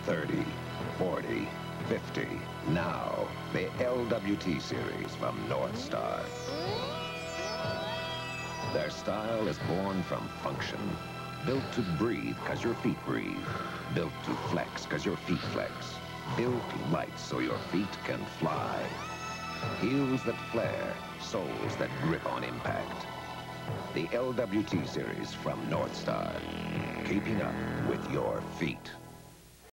30, 40, 50. Now, the LWT series from North Star. Their style is born from function. Built to breathe because your feet breathe. Built to flex because your feet flex. Built light so your feet can fly. Heels that flare, soles that grip on impact. The LWT series from North Star. Keeping up with your feet.